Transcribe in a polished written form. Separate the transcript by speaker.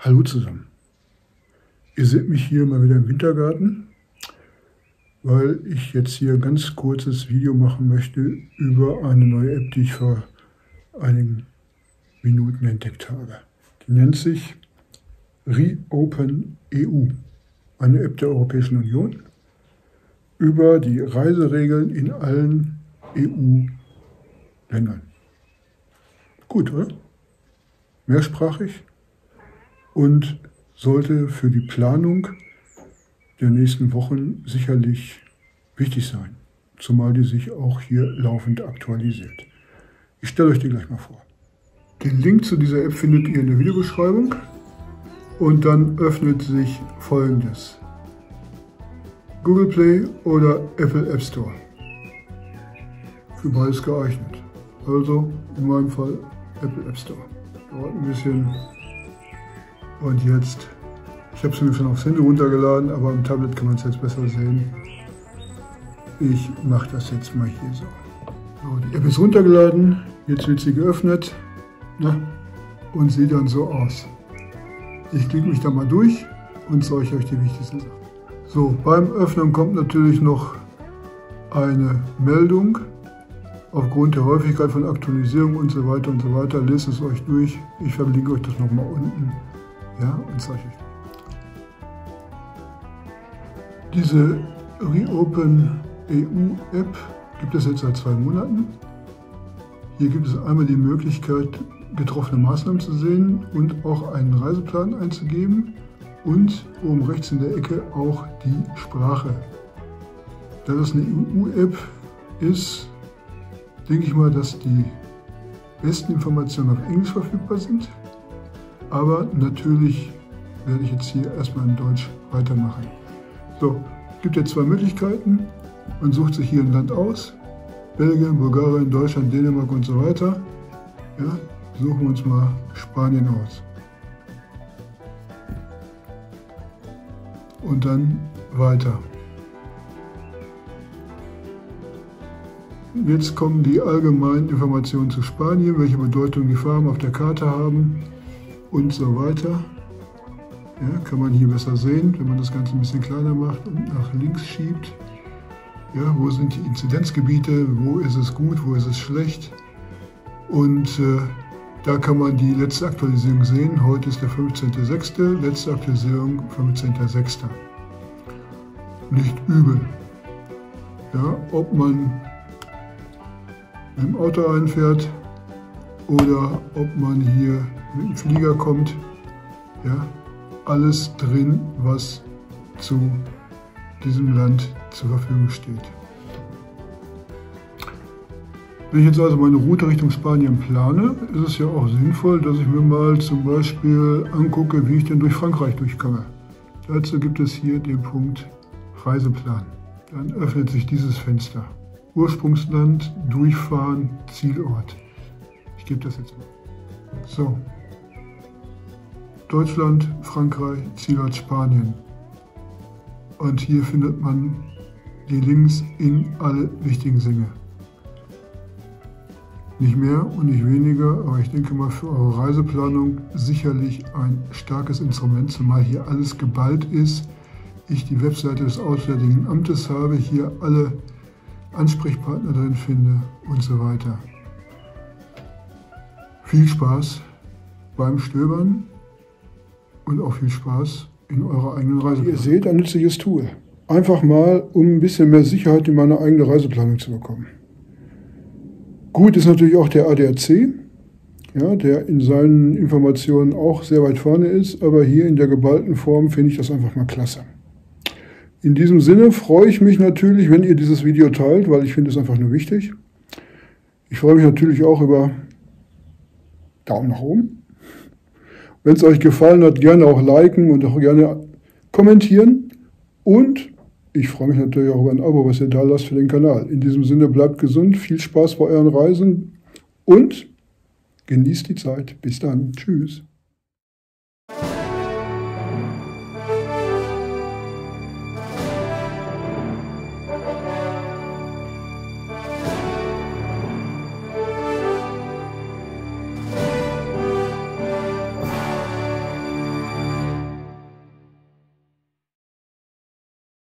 Speaker 1: Hallo zusammen. Ihr seht mich hier mal wieder im Wintergarten, weil ich jetzt hier ein ganz kurzes Video machen möchte über eine neue App, die ich vor einigen Minuten entdeckt habe. Die nennt sich Reopen EU, eine App der Europäischen Union über die Reiseregeln in allen EU-Ländern. Gut, oder? Mehrsprachig und sollte für die Planung der nächsten Wochen sicherlich wichtig sein, zumal die sich auch hier laufend aktualisiert. Ich stelle euch die gleich mal vor. Den Link zu dieser App findet ihr in der Videobeschreibung und dann öffnet sich Folgendes: Google Play oder Apple App Store. Für beides geeignet. Also in meinem Fall Apple App Store. Dauert ein bisschen. Und jetzt, ich habe es mir schon aufs Handy runtergeladen, aber am Tablet kann man es jetzt besser sehen. Ich mache das jetzt mal hier so. So, die App ist runtergeladen, jetzt wird sie geöffnet, na, und sieht dann so aus. Ich klicke mich da mal durch und zeige euch die wichtigsten Sachen. So, beim Öffnen kommt natürlich noch eine Meldung. Aufgrund der Häufigkeit von Aktualisierung und so weiter, lest es euch durch. Ich verlinke euch das nochmal unten. Ja, und zeige euch. Diese Reopen EU App gibt es jetzt seit 2 Monaten. Hier gibt es einmal die Möglichkeit, getroffene Maßnahmen zu sehen und auch einen Reiseplan einzugeben und oben rechts in der Ecke auch die Sprache. Da das eine EU-App ist, denke ich mal, dass die besten Informationen auf Englisch verfügbar sind. Aber natürlich werde ich jetzt hier erstmal in Deutsch weitermachen. So, es gibt jetzt 2 Möglichkeiten. Man sucht sich hier ein Land aus. Belgien, Bulgarien, Deutschland, Dänemark und so weiter. Ja, suchen wir uns mal Spanien aus. Und dann weiter. Jetzt kommen die allgemeinen Informationen zu Spanien, welche Bedeutung die Farben auf der Karte haben und so weiter. Ja, kann man hier besser sehen, wenn man das Ganze ein bisschen kleiner macht und nach links schiebt. Ja, wo sind die Inzidenzgebiete, wo ist es gut, wo ist es schlecht. Und da kann man die letzte Aktualisierung sehen. Heute ist der 15.06., letzte Aktualisierung 15.06. Nicht übel. Ja, ob man mit dem Auto einfährt oder ob man hier mit dem Flieger kommt. Ja, alles drin, was zu diesem Land zur Verfügung steht. Wenn ich jetzt also meine Route Richtung Spanien plane, ist es ja auch sinnvoll, dass ich mir mal zum Beispiel angucke, wie ich denn durch Frankreich durchkomme. Dazu gibt es hier den Punkt Reiseplan. Dann öffnet sich dieses Fenster. Ursprungsland, Durchfahren, Zielort. Ich gebe das jetzt mal. So. Deutschland, Frankreich, Zielort Spanien. Und hier findet man die Links in alle wichtigen Dinge. Nicht mehr und nicht weniger, aber ich denke mal für eure Reiseplanung sicherlich ein starkes Instrument, zumal hier alles geballt ist. Ich die Webseite des Auswärtigen Amtes habe, hier alle Ansprechpartner drin finde und so weiter. Viel Spaß beim Stöbern und auch viel Spaß in eurer eigenen Reiseplanung. Ihr seht, ein nützliches Tool. Einfach mal, um ein bisschen mehr Sicherheit in meine eigene Reiseplanung zu bekommen. Gut ist natürlich auch der ADAC, ja, der in seinen Informationen auch sehr weit vorne ist, aber hier in der geballten Form finde ich das einfach mal klasse. In diesem Sinne freue ich mich natürlich, wenn ihr dieses Video teilt, weil ich finde es einfach nur wichtig. Ich freue mich natürlich auch über Daumen nach oben. Wenn es euch gefallen hat, gerne auch liken und auch gerne kommentieren. Und ich freue mich natürlich auch über ein Abo, was ihr da lasst für den Kanal. In diesem Sinne, bleibt gesund, viel Spaß bei euren Reisen und genießt die Zeit. Bis dann. Tschüss.